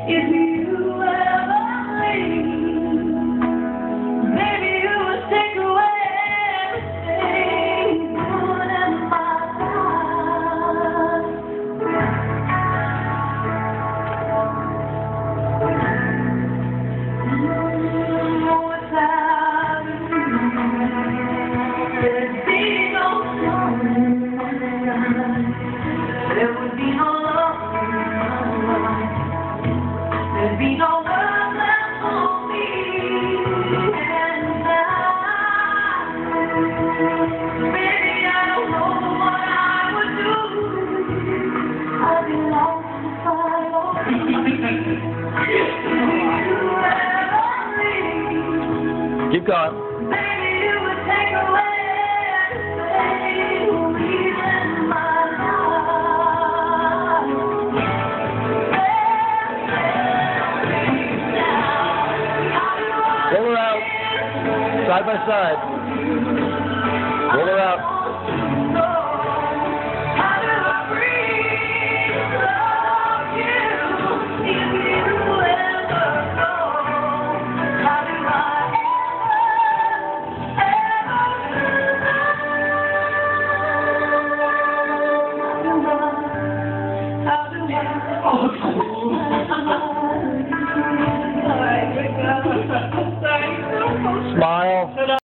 If you ever leave, maybe you would take away everything good in my life. Without you, there'd be no sun, there would be no love, there'd be no world left for me, and maybe I don't know what I would do. I'd be lost to find all Keep going. maybe you would take away everything in my life. Roll her out. Side by side.